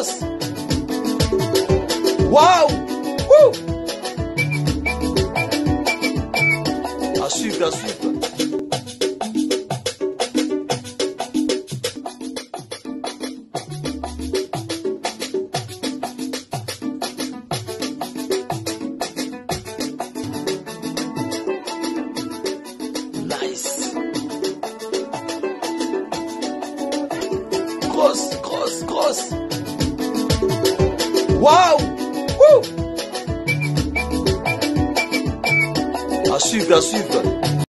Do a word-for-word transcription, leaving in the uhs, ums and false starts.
cross. Waouh. Wouh. À suivre, à suivre. Nice. Cross, cross, cross. Waouh. Wouh. À suivre, à suivre.